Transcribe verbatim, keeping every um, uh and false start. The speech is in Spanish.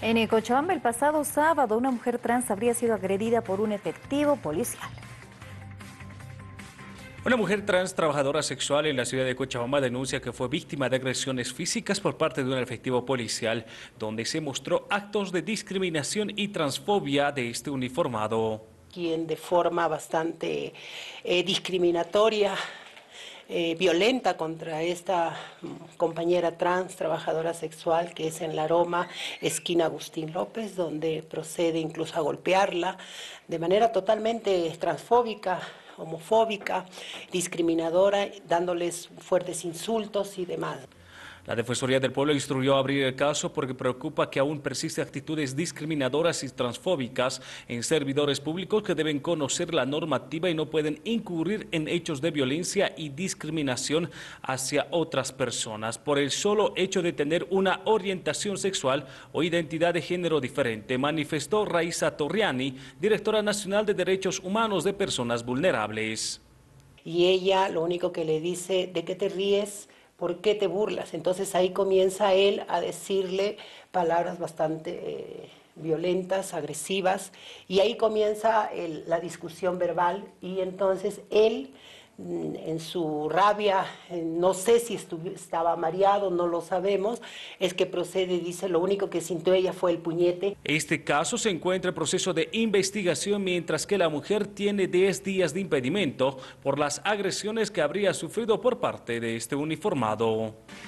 En Cochabamba, el pasado sábado, una mujer trans habría sido agredida por un efectivo policial. Una mujer trans trabajadora sexual en la ciudad de Cochabamba denuncia que fue víctima de agresiones físicas por parte de un efectivo policial, donde se mostró actos de discriminación y transfobia de este uniformado. Quien de forma bastante eh, discriminatoria, eh, violenta contra esta compañera trans, trabajadora sexual, que es en La Aroma, esquina Agustín López, donde procede incluso a golpearla de manera totalmente transfóbica, homofóbica, discriminadora, dándoles fuertes insultos y demás. La Defensoría del Pueblo instruyó a abrir el caso porque preocupa que aún persisten actitudes discriminadoras y transfóbicas en servidores públicos que deben conocer la normativa y no pueden incurrir en hechos de violencia y discriminación hacia otras personas por el solo hecho de tener una orientación sexual o identidad de género diferente, manifestó Raiza Torriani, directora nacional de Derechos Humanos de Personas Vulnerables. Y ella lo único que le dice: ¿de qué te ríes? ¿Por qué te burlas? Entonces ahí comienza él a decirle palabras bastante eh, violentas, agresivas, y ahí comienza el, la discusión verbal, y entonces él, en su rabia, no sé si estaba mareado, no lo sabemos, es que procede y dice: lo único que sintió ella fue el puñete. Este caso se encuentra en proceso de investigación, mientras que la mujer tiene diez días de impedimento por las agresiones que habría sufrido por parte de este uniformado.